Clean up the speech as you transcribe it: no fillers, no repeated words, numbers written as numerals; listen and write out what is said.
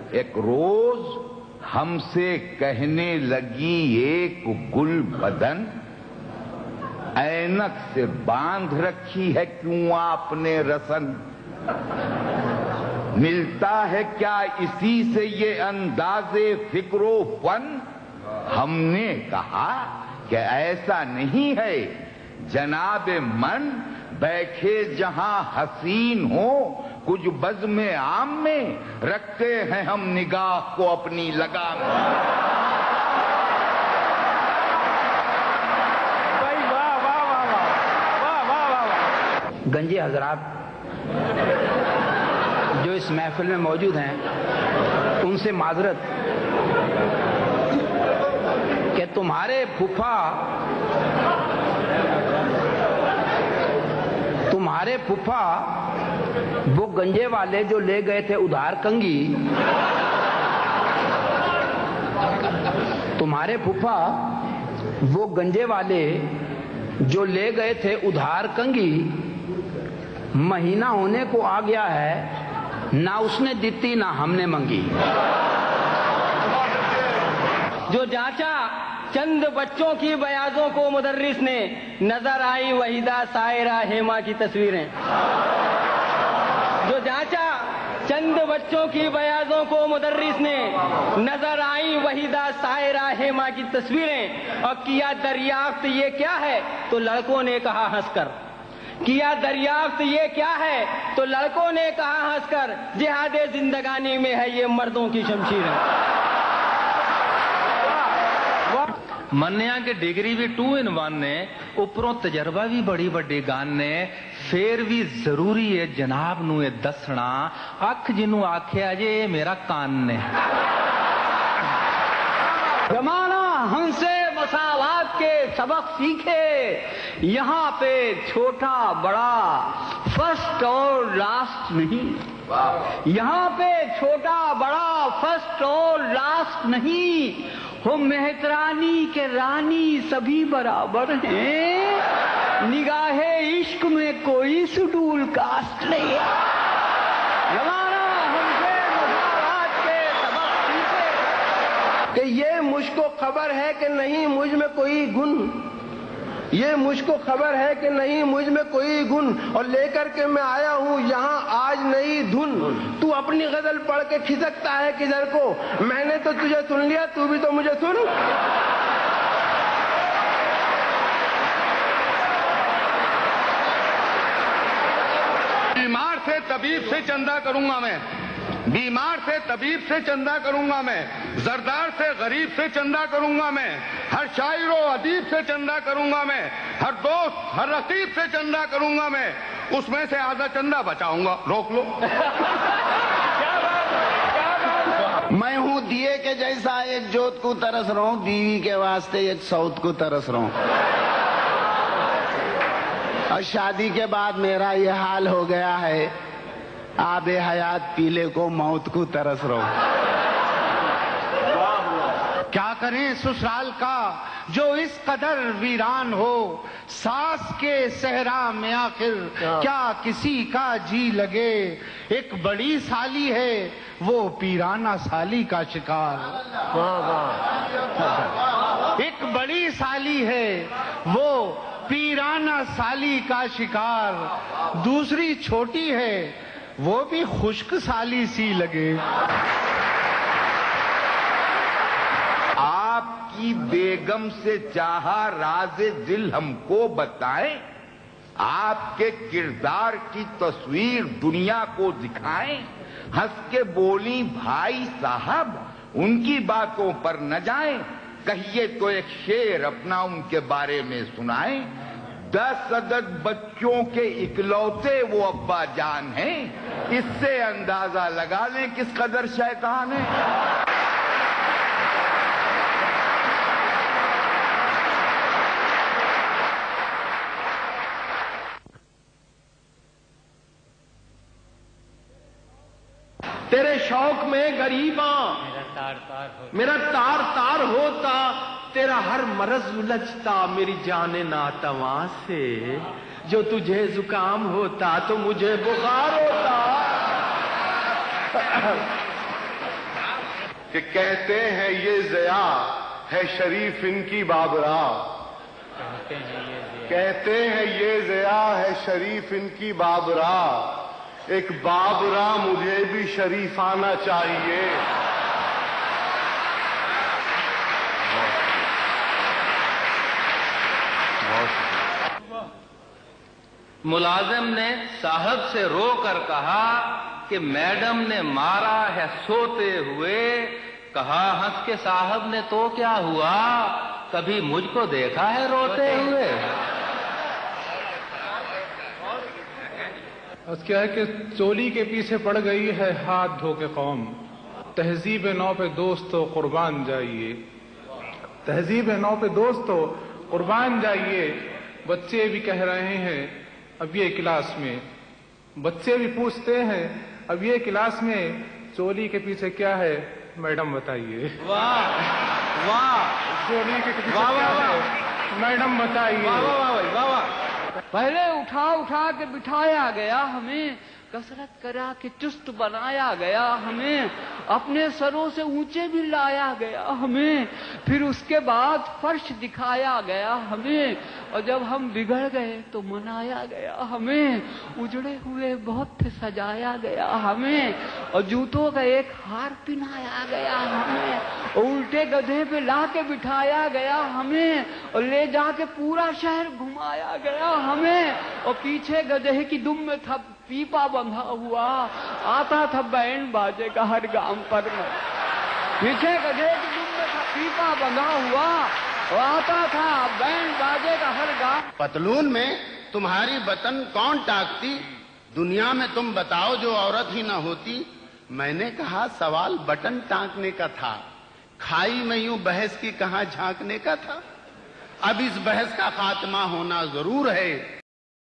एक रोज हमसे कहने लगी एक गुल बदन, ऐनक से बांध रखी है क्यों आपने रसन? मिलता है क्या इसी से ये अंदाजे फिक्रो फन? हमने कहा कि ऐसा नहीं है जनाबे मन, बैठे जहां हसीन हो कुछ बज़्म आम में, रखते हैं हम निगाह को अपनी लगाम में। गंजे हजरात जो इस महफिल में मौजूद हैं, उनसे माजरत कि तुम्हारे फूफा वो गंजे वाले जो ले गए थे उधार कंगी, तुम्हारे फूफा वो गंजे वाले जो ले गए थे उधार कंगी, महीना होने को आ गया है, ना उसने दिती ना हमने मंगी। जो जांचा चंद बच्चों की बयाजों को मुदर्रिस ने, नजर आई वहीदा सायरा हेमा की तस्वीरें। जो जांचा चंद बच्चों की बयाजों को मुदर्रिस ने, नजर आई वहीदा सायरा हेमा की तस्वीरें। और किया दरियाफ्त ये क्या है तो लड़कों ने कहा हंसकर, किया दरियाफ्त ये क्या है तो लड़कों ने कहा हंसकर, जिहादे जिंदगानी में है ये मर्दों की शमशीरें। मन्निया के डिग्री भी 2 in 1 ने, उपरों तजर्बा भी बड़ी बड़ी गान ने, फिर भी जरूरी है जनाब नू ये दसना, अख जिन्नू आख्या जे मेरा कान ने। जमाना हमसे मसावात के सबक सीखे, यहाँ पे छोटा बड़ा फर्स्ट और लास्ट नहीं, यहाँ पे छोटा बड़ा फर्स्ट और लास्ट नहीं, हो मेहतरानी के रानी सभी बराबर हैं, निगाहे इश्क में कोई शेड्यूल कास्ट नहीं। जमाना हमसे मसावात के सबक सीखे कि ये मुझको खबर है कि नहीं मुझ में कोई गुण, ये मुझको खबर है कि नहीं मुझ में कोई गुण, और लेकर के मैं आया हूँ यहाँ आज नई धुन। तू अपनी गजल पढ़ के खिसकता है किधर को, मैंने तो तुझे सुन लिया, तू भी तो मुझे सुन। बीमार से तबीब से चंदा करूंगा मैं, बीमार से तबीब से चंदा करूंगा मैं, जरदार से गरीब से चंदा करूंगा मैं, हर शायर और अदीब से चंदा करूंगा मैं, हर दोस्त हर रकीब से चंदा करूंगा मैं, उसमें से आधा चंदा बचाऊंगा। रोक लो। मैं हूँ दिए के जैसा, एक जोत को तरस रहा हूँ, बीवी के वास्ते एक सौत को तरस रहा हूँ, और शादी के बाद मेरा ये हाल हो गया है, आबे हयात पीले को मौत को तरस रहा। क्या करें ससुराल का जो इस कदर वीरान हो, सास के सहरा में आखिर क्या किसी का जी लगे। एक बड़ी साली है वो पीराना साली का शिकार, एक बड़ी साली है वो पीराना साली का शिकार, दूसरी छोटी है वो भी खुश्क साली सी लगे। आपकी बेगम से चाहा राज़े दिल हमको बताएं, आपके किरदार की तस्वीर दुनिया को दिखाएं, हंस के बोली भाई साहब उनकी बातों पर न जाएं, कहिए तो एक शेर अपना उनके बारे में सुनाएं। 10 अदद बच्चों के इकलौते वो अब्बा जान हैं, इससे अंदाजा लगा लें किस कदर शैतान है। तेरे शौक में गरीबा मेरा तार तार होता, तेरा हर मरज उलझता मेरी जाने नातवा से, जो तुझे जुकाम होता तो मुझे बुखार होता। कि कहते हैं ये ज़िया है शरीफ इनकी बाबरा, कहते हैं ये ज़िया है शरीफ इनकी बाबरा, एक बाबरा मुझे भी शरीफ आना चाहिए। मुलाजिम ने साहब से रोकर कहा कि मैडम ने मारा है सोते हुए। कहा हंस के साहब ने तो क्या हुआ, कभी मुझको देखा है रोते हुए? बस क्या है कि चोली के पीछे पड़ गई है हाथ धो के कौम, तहजीब नौ पे दोस्तों कुर्बान जाइए, तहजीब नौ पे दोस्तों कुर्बान जाइए। बच्चे भी कह रहे हैं अब ये क्लास में, बच्चे भी पूछते हैं अब ये क्लास में चोली के पीछे क्या है मैडम बताइए। वाह वाह, चोली के पीछे क्या है मैडम बताइए। वाह वाह वाह वाह। पहले उठा उठा के बिठाया गया हमें, कसरत करा के चुस्त बनाया गया हमें, अपने सरों से ऊंचे भी लाया गया हमें, फिर उसके बाद फर्श दिखाया गया हमें, और जब हम बिगड़ गए तो मनाया गया हमें, उजड़े हुए बहुत थे सजाया गया हमें, और जूतों का एक हार पहनाया गया हमें, और उल्टे गधे पे ला के बिठाया गया हमें, और ले जाके पूरा शहर घुमाया गया हमें, और पीछे गधे की दुम में था पीपा बंधा हुआ, आता था बैंड बाजे का हर गांव पर में। पीछे गधे की दुम में था पीपा बंधा हुआ, और आता था बैंड बाजे का हर गांव। पतलून में तुम्हारी बटन कौन टाकती, दुनिया में तुम बताओ जो औरत ही ना होती। मैंने कहा सवाल बटन टांकने का था, खाई में यूं बहस की कहां झांकने का था। अब इस बहस का खात्मा होना जरूर है।